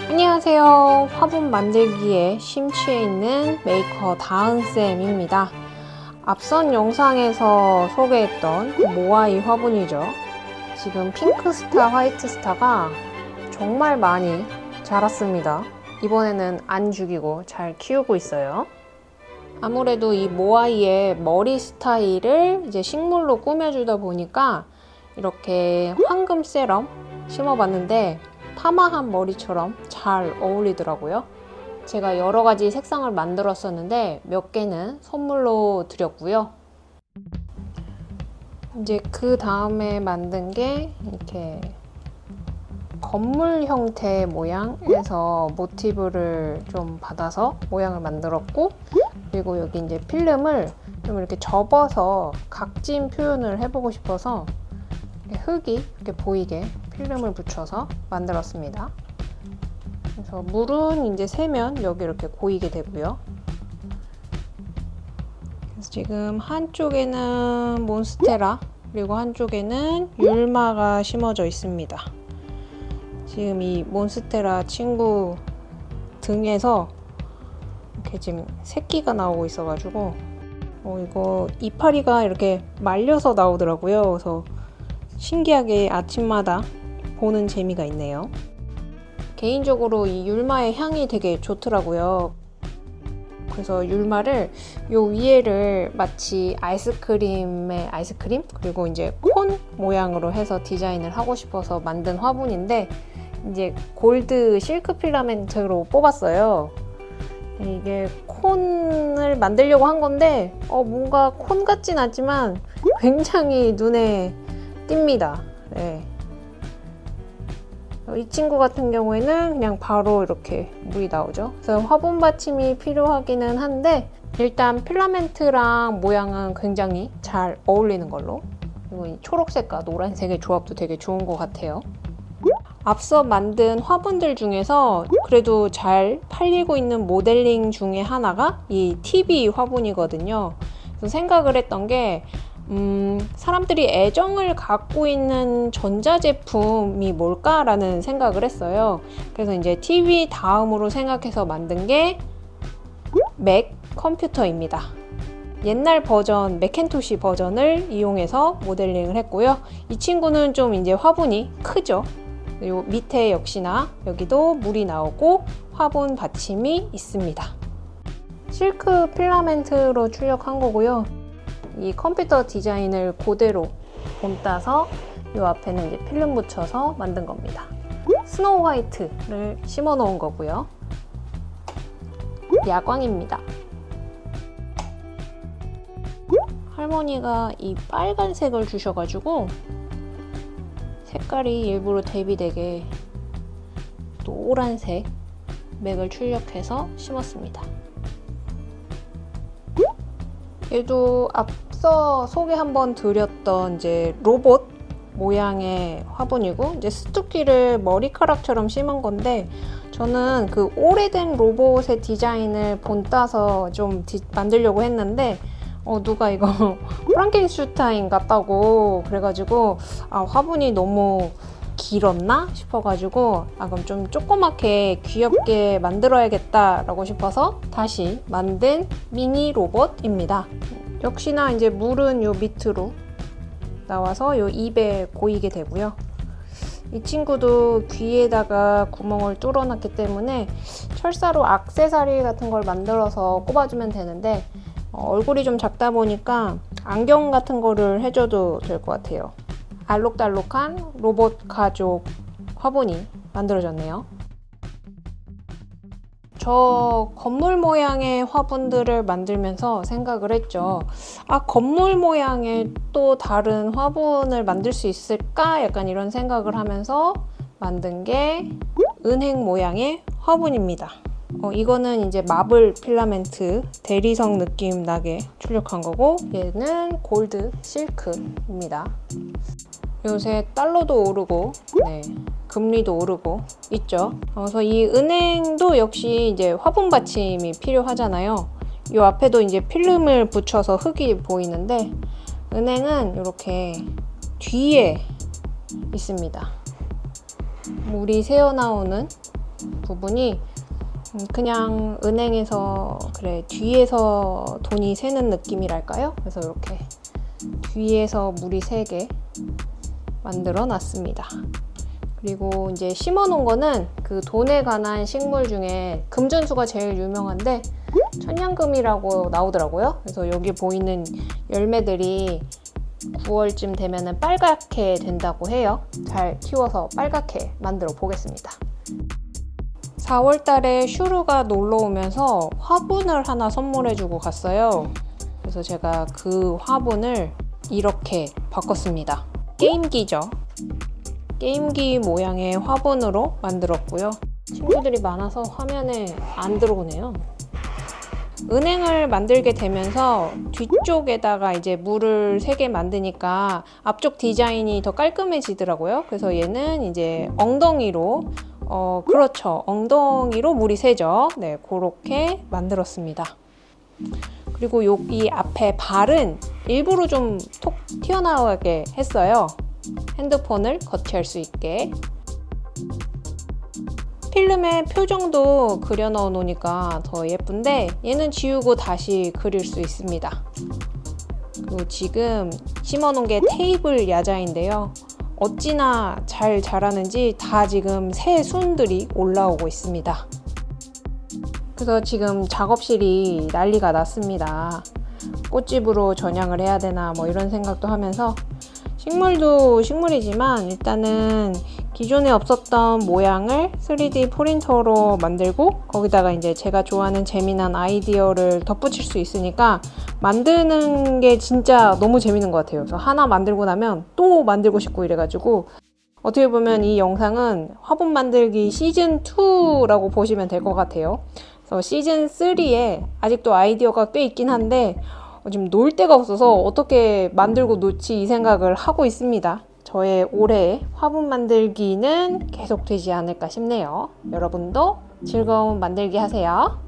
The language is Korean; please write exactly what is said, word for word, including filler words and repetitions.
안녕하세요. 화분 만들기에 심취해 있는 메이커 다은쌤입니다. 앞선 영상에서 소개했던 모아이 화분이죠. 지금 핑크스타, 화이트스타가 정말 많이 자랐습니다. 이번에는 안 죽이고 잘 키우고 있어요. 아무래도 이 모아이의 머리 스타일을 이제 식물로 꾸며주다 보니까 이렇게 황금 세럼 심어봤는데 파마한 머리처럼 잘 어울리더라고요. 제가 여러 가지 색상을 만들었었는데 몇 개는 선물로 드렸고요. 이제 그 다음에 만든 게 이렇게 건물 형태 모양에서 모티브를 좀 받아서 모양을 만들었고, 그리고 여기 이제 필름을 좀 이렇게 접어서 각진 표현을 해보고 싶어서 흙이 이렇게 보이게 필름을 붙여서 만들었습니다. 그래서 물은 이제 세면 여기 이렇게 고이게 되고요. 그래서 지금 한쪽에는 몬스테라, 그리고 한쪽에는 율마가 심어져 있습니다. 지금 이 몬스테라 친구 등에서 이렇게 지금 새끼가 나오고 있어가지고 어, 이거 이파리가 이렇게 말려서 나오더라고요. 그래서 신기하게 아침마다 보는 재미가 있네요. 개인적으로 이 율마의 향이 되게 좋더라고요. 그래서 율마를 요 위에를 마치 아이스크림의 아이스크림? 그리고 이제 콘 모양으로 해서 디자인을 하고 싶어서 만든 화분인데, 이제 골드 실크 필라멘트로 뽑았어요. 이게 콘을 만들려고 한 건데 어, 뭔가 콘 같진 않지만 굉장히 눈에 띕니다. 네. 이 친구 같은 경우에는 그냥 바로 이렇게 물이 나오죠. 그래서 화분 받침이 필요하기는 한데 일단 필라멘트랑 모양은 굉장히 잘 어울리는 걸로, 그리고 이 초록색과 노란색의 조합도 되게 좋은 것 같아요. 앞서 만든 화분들 중에서 그래도 잘 팔리고 있는 모델링 중에 하나가 이 티비 화분이거든요. 그래서 생각을 했던 게 음, 사람들이 애정을 갖고 있는 전자제품이 뭘까라는 생각을 했어요. 그래서 이제 티비 다음으로 생각해서 만든 게 맥 컴퓨터입니다. 옛날 버전, 맥킨토시 버전을 이용해서 모델링을 했고요. 이 친구는 좀 이제 화분이 크죠. 요 밑에 역시나 여기도 물이 나오고 화분 받침이 있습니다. 실크 필라멘트로 출력한 거고요. 이 컴퓨터 디자인을 그대로 본따서 이 앞에는 이제 필름 붙여서 만든 겁니다. 스노우 화이트를 심어 놓은 거고요. 야광입니다. 할머니가 이 빨간색을 주셔가지고 색깔이 일부러 대비되게 노란색 맥을 출력해서 심었습니다. 얘도 앞서 소개 한번 드렸던 이제 로봇 모양의 화분이고, 이제 스투키를 머리카락처럼 심은 건데 저는 그 오래된 로봇의 디자인을 본따서 좀 디, 만들려고 했는데 어, 누가 이거 프랑켄슈타인 같다고 그래가지고 아, 화분이 너무 길었나 싶어가지고 아, 그럼 좀 조그맣게 귀엽게 만들어야겠다 라고 싶어서 다시 만든 미니 로봇입니다. 역시나 이제 물은 요 밑으로 나와서 요 입에 고이게 되고요. 이 친구도 귀에다가 구멍을 뚫어놨기 때문에 철사로 액세서리 같은 걸 만들어서 꼽아주면 되는데 어, 얼굴이 좀 작다 보니까 안경 같은 거를 해줘도 될 것 같아요. 알록달록한 로봇 가족 화분이 만들어졌네요. 저 건물 모양의 화분들을 만들면서 생각을 했죠. 아, 건물 모양의 또 다른 화분을 만들 수 있을까? 약간 이런 생각을 하면서 만든 게 은행 모양의 화분입니다. 어, 이거는 이제 마블 필라멘트 대리석 느낌 나게 출력한 거고, 얘는 골드 실크입니다. 요새 달러도 오르고, 네, 금리도 오르고 있죠. 그래서 이 은행도 역시 이제 화분 받침이 필요하잖아요. 이 앞에도 이제 필름을 붙여서 흙이 보이는데 은행은 이렇게 뒤에 있습니다. 물이 새어나오는 부분이 그냥 은행에서 그래 뒤에서 돈이 새는 느낌이랄까요? 그래서 이렇게 뒤에서 물이 새게 만들어 놨습니다. 그리고 이제 심어 놓은 거는 그 돈에 관한 식물 중에 금전수가 제일 유명한데 천냥금이라고 나오더라고요. 그래서 여기 보이는 열매들이 구월쯤 되면은 빨갛게 된다고 해요. 잘 키워서 빨갛게 만들어 보겠습니다. 사월 달에 슈르가 놀러 오면서 화분을 하나 선물해 주고 갔어요. 그래서 제가 그 화분을 이렇게 바꿨습니다. 게임기죠. 게임기 모양의 화분으로 만들었고요. 친구들이 많아서 화면에 안 들어오네요. 은행을 만들게 되면서 뒤쪽에다가 이제 물을 새게 만드니까 앞쪽 디자인이 더 깔끔해지더라고요. 그래서 얘는 이제 엉덩이로 어 그렇죠. 엉덩이로 물이 새죠. 네, 그렇게 만들었습니다. 그리고 여기 앞에 발은 일부러 좀 톡 튀어나오게 했어요. 핸드폰을 거치할 수 있게. 필름에 표정도 그려 넣어 놓으니까 더 예쁜데 얘는 지우고 다시 그릴 수 있습니다. 그리고 지금 심어 놓은 게 테이블 야자인데요. 어찌나 잘 자라는지 다 지금 새 순들이 올라오고 있습니다. 그래서 지금 작업실이 난리가 났습니다. 꽃집으로 전향을 해야 되나 뭐 이런 생각도 하면서 식물도 식물이지만 일단은 기존에 없었던 모양을 쓰리디 프린터로 만들고 거기다가 이제 제가 좋아하는 재미난 아이디어를 덧붙일 수 있으니까 만드는 게 진짜 너무 재밌는 것 같아요. 그래서 하나 만들고 나면 또 만들고 싶고 이래가지고 어떻게 보면 이 영상은 화분 만들기 시즌 투라고 보시면 될 것 같아요. 그래서 시즌 쓰리에 아직도 아이디어가 꽤 있긴 한데 지금 놀 데가 없어서 어떻게 만들고 놓지 이 생각을 하고 있습니다. 저의 올해의 화분 만들기는 계속되지 않을까 싶네요. 여러분도 즐거운 만들기 하세요.